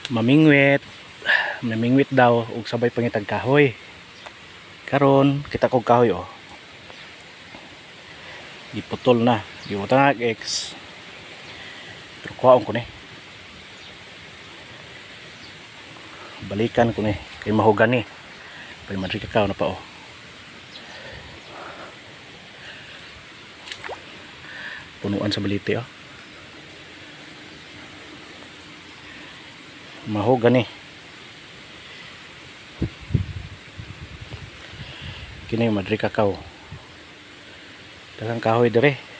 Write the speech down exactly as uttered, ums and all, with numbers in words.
mamingwit mamingwit daw ug sabay pangitag kahoy. Karon kita kog kahoy oh, giputol na giutang X, pero kuhaon ko ni balikan ko ni kay mahugan ni pay madri kakao na pa oh. Punuan sa balite oh, mahugan ni kini madri kakao daghang kahoy dire.